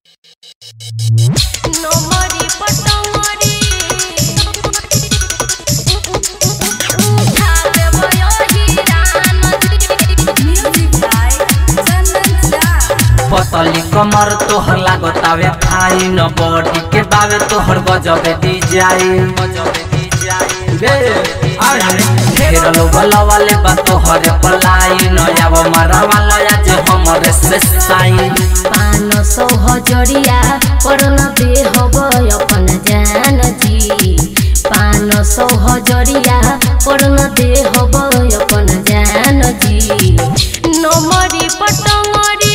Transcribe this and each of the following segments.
नमरी पटमरी पतली कमर तोहर लागतावे फाइन बॉडी के बावे तोहर गजबे डिजाइन घेरल वाले बा तोहरे पलाइन आव मारा वाला आज हमरे से साइन 500 हजरिया परन दे हब अपन जान जी 500 हजरिया परन दे हब अपन जान जी नमरी पटमरी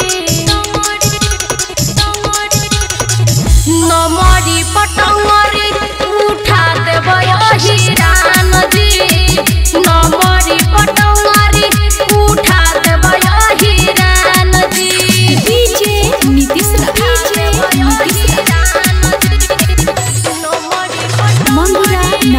नमरी पटमरी उठा देब हिरान जी नमरी पटमरी उठा देब हिरान जी डीजे नीतीश मंगुरा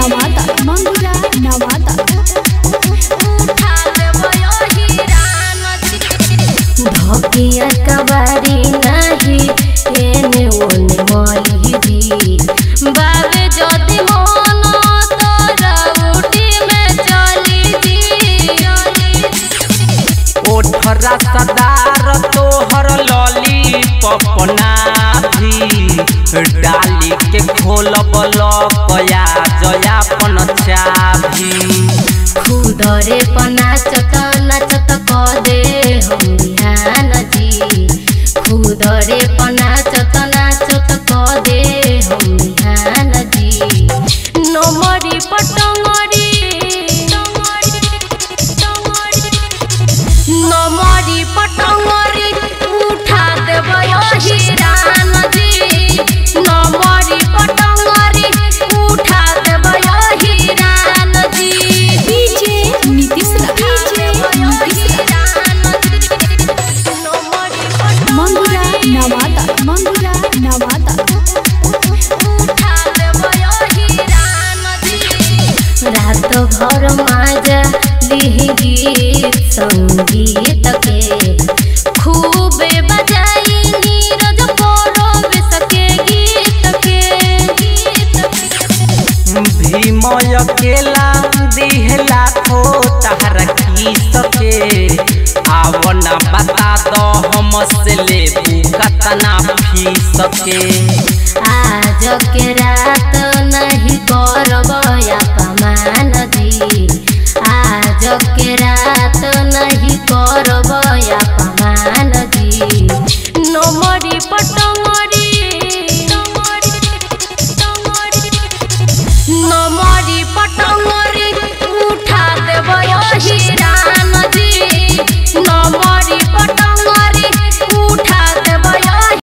नवादा उठा देब हिरान जी धकिया कबारी नाही एने ओने मलिदी बाबे जदी मन तोरा उठी में चली दी ओठरा सदार तोहर लॉली पपना भी डाली के खोल बलकया जयापन चाभी खुदरे पनाचत नाचत क दे हम बिहान जी खुदरे पनाचत नाचत क दे हम बिहान जी नमरी पटमरी नमरी पटमरी उठा देब हिरान जी नमरी पटमरी उठा देब हिरान जी डीजे नीतीश मंगुरा नवादा उठा देब हिरान जी रात भर माजा लिहि गीत संगीत के खूबे बजाई नीरज परोबे सके गीत के भीमय केला दिहला खो तहरा की सके आवना बता दो हम से ले कतना फी सके आज के रात नहीं करब अपमान जी